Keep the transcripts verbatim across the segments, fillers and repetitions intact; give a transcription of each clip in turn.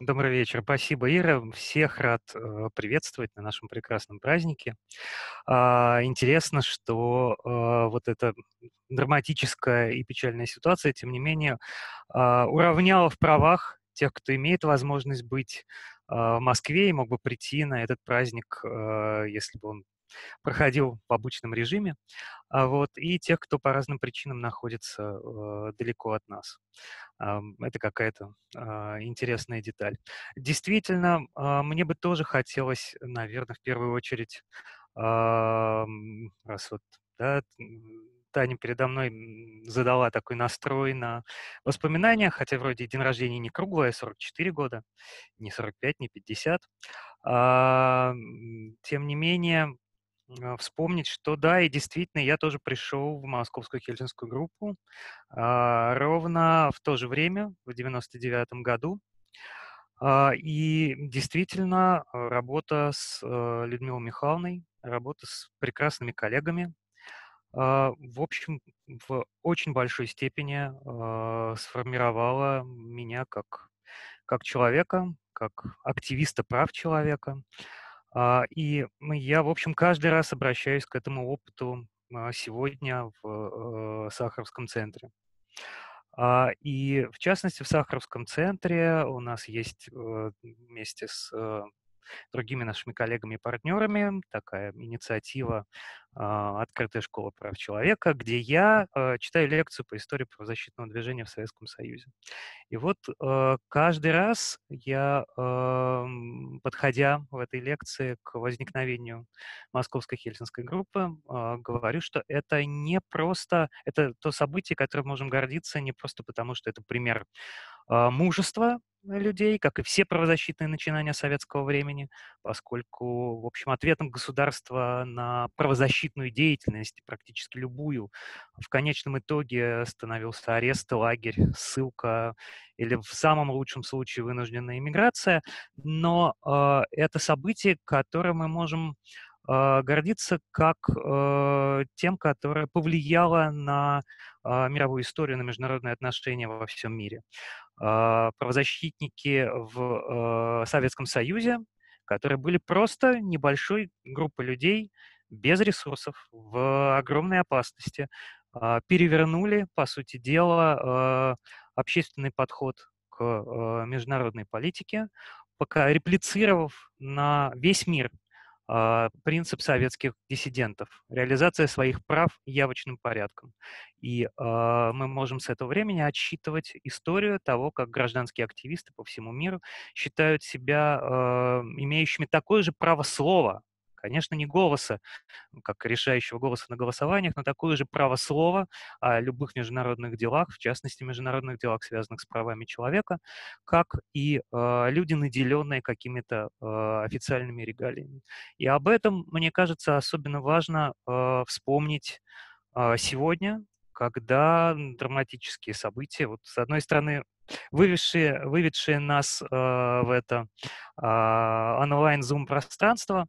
Добрый вечер. Спасибо, Ира. Всех рад э, приветствовать на нашем прекрасном празднике. А, интересно, что э, вот эта драматическая и печальная ситуация, тем не менее, а, уравняла в правах тех, кто имеет возможность быть а, в Москве и мог бы прийти на этот праздник, э, если бы он проходил в обычном режиме, а вот, и тех, кто по разным причинам находится э, далеко от нас. Ам, Это какая-то а, интересная деталь. Действительно, а, мне бы тоже хотелось, наверное, в первую очередь, ам, раз вот, да, м, Таня передо мной м, задала такой настрой на воспоминания, хотя вроде день рождения не круглое, сорок четыре года, не сорок пять, не пятьдесят. А, м, Тем не менее, а, вспомнить, что да, и действительно, я тоже пришел в московскую хельсинскую группу а, ровно в то же время, в девяносто девятом году. А, И действительно, а, работа с э, Людмилой Михайловной, работа с прекрасными коллегами, а, в общем, в очень большой степени а, сформировала меня как, как человека, как активиста прав человека. А, И м, я, в общем, каждый раз обращаюсь к этому опыту а, сегодня в э, Сахаровском центре. А, И, в частности, в Сахаровском центре у нас есть э, вместе с э, другими нашими коллегами и партнерами такая инициатива а, «Открытая школа прав человека», где я э, читаю лекцию по истории правозащитного движения в Советском Союзе. И вот э, каждый раз я, ам, подходя в этой лекции к возникновению Московской Хельсинской группы, а, говорю, что это не просто, это то событие, которым можем гордиться не просто потому, что это пример а, мужества людей, как и все правозащитные начинания советского времени, поскольку, в общем, ответом государства на правозащитную деятельность, практически любую, в конечном итоге становился арест, лагерь, ссылка или в самом лучшем случае вынужденная иммиграция. Но э, это событие, которое мы можем э, гордиться как э, тем, которое повлияло на э, мировую историю, на международные отношения во всем мире. А, правозащитники в э, Советском Союзе, которые были просто небольшой группой людей без ресурсов, в огромной опасности, а, перевернули, по сути дела, э, общественный подход к э, международной политике, пока реплицировав на весь мир а, принцип советских диссидентов, реализация своих прав явочным порядком. И а, мы можем с этого времени отсчитывать историю того, как гражданские активисты по всему миру считают себя а, имеющими такое же право слова, конечно, не голоса, как решающего голоса на голосованиях, но такое же право слова о любых международных делах, в частности, международных делах, связанных с правами человека, как и э, люди, наделенные какими-то э, официальными регалиями. И об этом, мне кажется, особенно важно э, вспомнить э, сегодня, когда драматические события, вот с одной стороны, выведшие, выведшие нас э, в это э, онлайн-зум-пространство,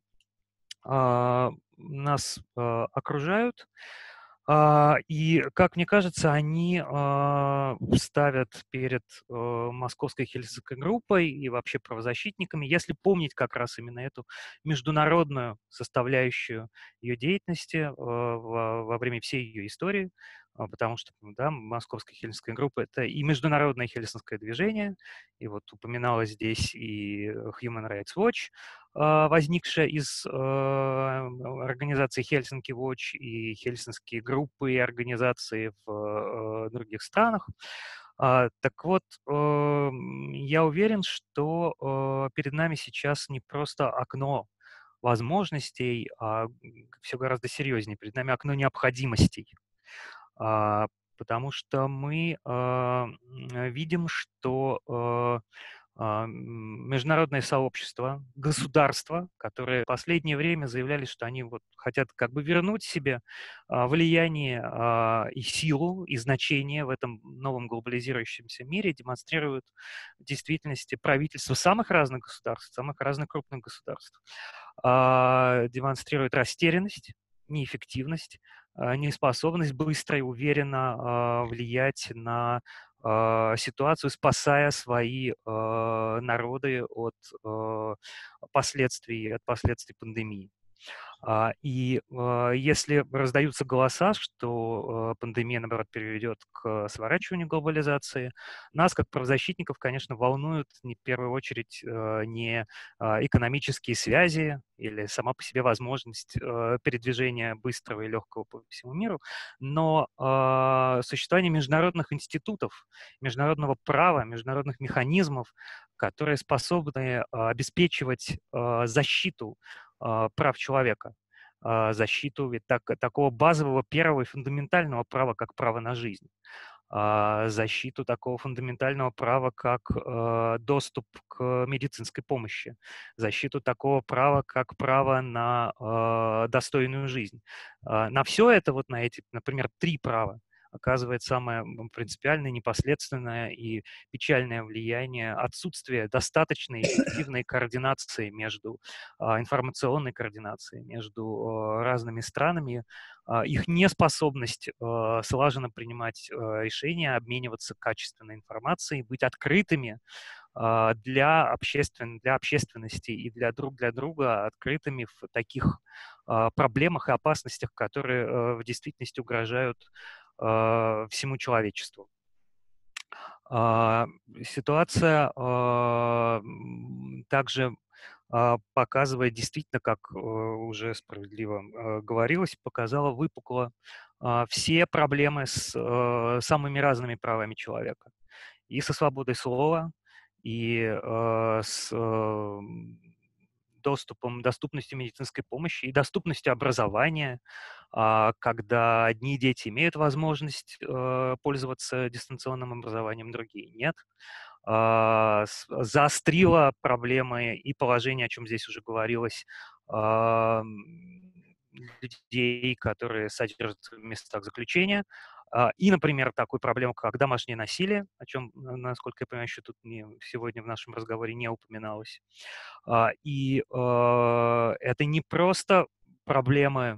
а, нас а, окружают, а, и, как мне кажется, они а, ставят перед э, московской хельсинской группой и вообще правозащитниками, если помнить как раз именно эту международную составляющую ее деятельности э, во, во время всей ее истории, а, потому что, ну да, московская хельсинская группа — это и международное хельсинское движение, и вот упоминалось здесь и Human Rights Watch, а, возникшая из э, организации Helsinki Watch и хельсинские группы и организации в э, других странах. А, Так вот, эм, я уверен, что э, перед нами сейчас не просто окно возможностей, а все гораздо серьезнее. Перед нами окно необходимостей. А, Потому что мы э, м, видим, что э, а, м, международное сообщество, государства, которые в последнее время заявляли, что они вот хотят как бы вернуть себе а, влияние а, и силу, и значение в этом новом глобализирующемся мире, демонстрируют в действительности правительства самых разных государств, самых разных крупных государств, а, демонстрируют растерянность, неэффективность, а, неспособность быстро и уверенно а, влиять на а, ситуацию, спасая свои а, народы от а, последствий, от последствий пандемии. А, И а, если раздаются голоса, что а, пандемия, наоборот, приведет к сворачиванию глобализации, нас, как правозащитников, конечно, волнуют не, в первую очередь а, не а, экономические связи или сама по себе возможность а, передвижения быстрого и легкого по всему миру, но а, существование международных институтов, международного права, международных механизмов, которые способны а, обеспечивать а, защиту а, прав человека, а, защиту ведь так, такого базового первого и фундаментального права, как право на жизнь, а, защиту такого фундаментального права, как э, доступ к медицинской помощи, защиту такого права, как право на э, достойную жизнь. А, На все это, вот на эти, например, три права, оказывает самое м, принципиальное, непосредственное и печальное влияние отсутствие достаточной эффективной координации между а, информационной координацией между э, разными странами, а, их неспособность э, слаженно принимать э, решения, обмениваться качественной информацией, быть открытыми а, для, обществен, для общественности и для друг для друга, открытыми в таких а, проблемах и опасностях, которые э, в действительности угрожают э, всему человечеству. А, Ситуация а, м, также а, показывает действительно, как э, уже справедливо э, говорилось, показала выпукло а, все проблемы с э, самыми разными правами человека. И со свободой слова, и э, с э, доступом, доступностью медицинской помощи, и доступностью образования, а, когда одни дети имеют возможность э, пользоваться дистанционным образованием, другие нет, а, с- заострила проблемы и положение, о чем здесь уже говорилось, а, м, людей, которые содержатся в местах заключения. А, И, например, такую проблему, как домашнее насилие, о чем, на- насколько я понимаю, еще тут не, сегодня в нашем разговоре не упоминалось. А, И э, это не просто проблемы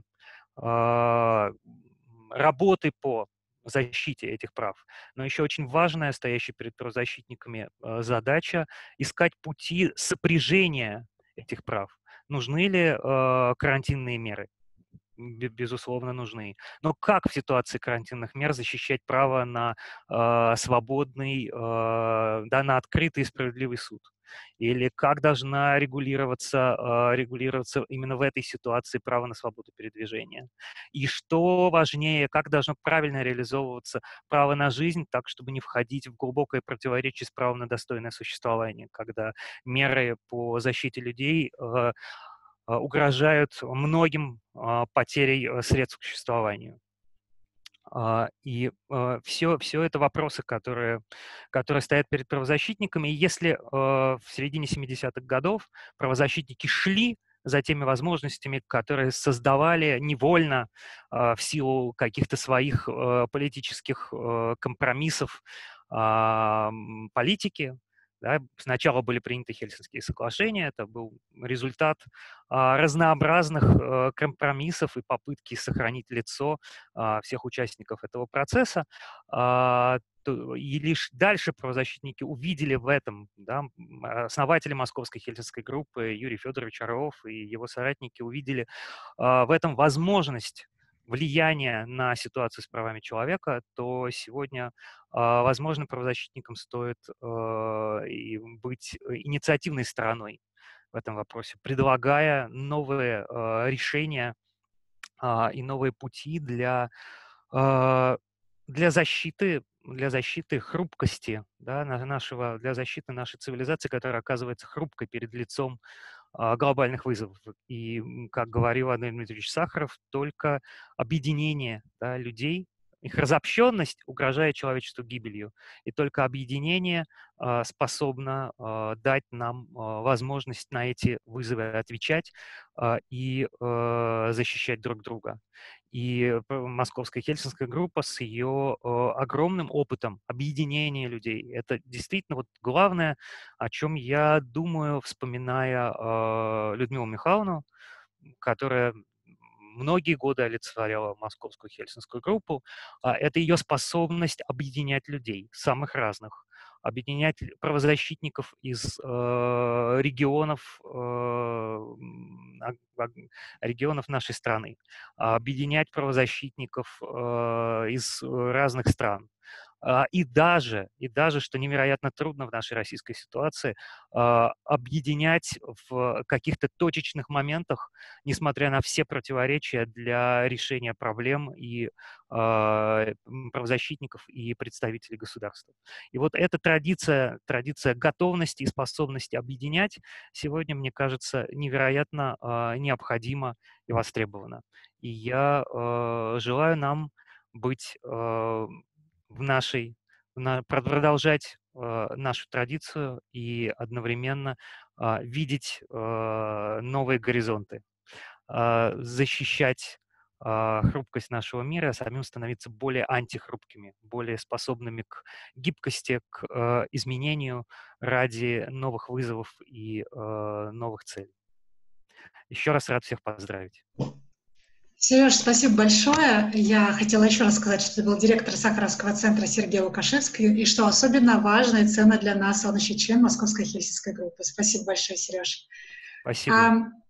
а, работы по защите этих прав. Но еще очень важная, стоящая перед правозащитниками, а, задача искать пути сопряжения этих прав. Нужны ли а, карантинные меры? Бе- безусловно, нужны. Но как в ситуации карантинных мер защищать право на а, свободный, а, да, на открытый и справедливый суд? Или как должна регулироваться, а, регулироваться именно в этой ситуации право на свободу передвижения? И что важнее, как должно правильно реализовываться право на жизнь так, чтобы не входить в глубокое противоречие с правом на достойное существование, когда меры по защите людей а, а, угрожают многим а, потерей э, средств к существованию. А, И все, все это вопросы, которые, которые стоят перед правозащитниками. И если э, в середине семидесятых годов правозащитники шли за теми возможностями, которые создавали невольно а, в силу каких-то своих э, политических э, компромиссов а, м, политики, да, сначала были приняты Хельсинские соглашения, это был результат а, разнообразных э, компромиссов и попытки сохранить лицо а, всех участников этого процесса. А, то- И лишь дальше правозащитники увидели в этом, да, м, основатели Московской Хельсинской группы Юрий Федорович Орлов и его соратники увидели а, в этом возможность влияния на ситуацию с правами человека, то сегодня, а, возможно, правозащитникам стоит а, и быть инициативной стороной в этом вопросе, предлагая новые а, решения а, и новые пути для а, для защиты, для защиты хрупкости, да, на- нашего, для защиты нашей цивилизации, которая оказывается хрупкой перед лицом а, глобальных вызовов. И, м, как говорил Андрей Дмитриевич Сахаров, только объединение, да, людей, их разобщенность угрожает человечеству гибелью, и только объединение а, способно а, дать нам а, возможность на эти вызовы отвечать а, и а, защищать друг друга. И п- Московская Хельсинская группа с ее э, огромным опытом объединения людей. Это действительно вот главное, о чем я думаю, вспоминая э, Людмилу Михайловну, которая многие годы олицетворяла Московскую Хельсинскую группу, а, это ее способность объединять людей, самых разных, объединять правозащитников из э, регионов, э, м, аг- аг- регионов нашей страны, объединять правозащитников э, из разных стран. А, И даже, и даже, что невероятно трудно в нашей российской ситуации, а, объединять в каких-то точечных моментах, несмотря на все противоречия, для решения проблем и а, м, правозащитников и представителей государства. И вот эта традиция, традиция готовности и способности объединять сегодня, мне кажется, невероятно а, необходима и востребована. И я э, желаю нам быть э, в нашей, на, продолжать э, нашу традицию и одновременно э, видеть э, новые горизонты, э, защищать э, хрупкость нашего мира, а самим становиться более антихрупкими, более способными к гибкости, к э, изменению ради новых вызовов и э, новых целей. Еще раз рад всех поздравить. Сереж, спасибо большое. Я хотела еще раз сказать, что ты был директор Сахаровского центра Сергей Лукашевский, и что особенно важно и ценно для нас, он еще член Московской Хельсинской группы. Спасибо большое, Сереж. Спасибо. А